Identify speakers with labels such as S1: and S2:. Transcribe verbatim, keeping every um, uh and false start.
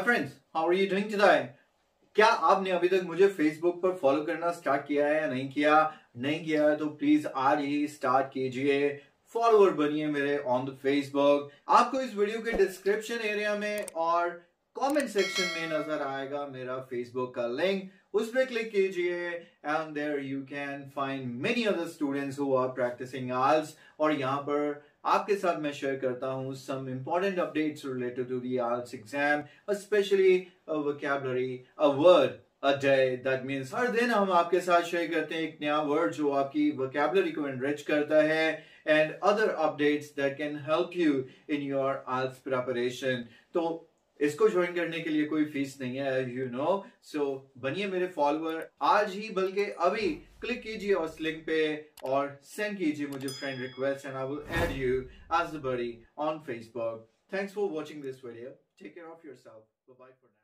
S1: Friends, how are you doing today? क्या आपने अभी तक मुझे फेसबुक पर फॉलो करना स्टार्ट किया है या नहीं किया? नहीं किया है तो प्लीज आज ही स्टार्ट कीजिए, फॉलोअर बनिए मेरे ऑन द फेसबुक। आपको इस वीडियो के डिस्क्रिप्शन एरिया में और कमेंट सेक्शन में नजर आएगा मेरा फेसबुक का लिंक, उस पर क्लिक कीजिए and there you can find many other students who are practising IELTS. और यहाँ पर आपके साथ मैं शेयर करता हूँ some important updates related to the IELTS exam, specially a vocabulary, a word a day. That means हर दिन हम आपके साथ शेयर करते हैं एक नया वर्ड जो आपकी vocabulary को enrich करता है, and other updates that can help you in your I E L T S preparation. तो इसको ज्वाइन करने के लिए कोई फीस नहीं है, यू नो। सो बनिए मेरे फॉलोअर आज ही, बल्कि अभी क्लिक कीजिए उस लिंक पे और सेंड कीजिए मुझे friend request and I will add you as a buddy on Facebook. Thanks for watching this video. Take care of yourself. Bye bye for now.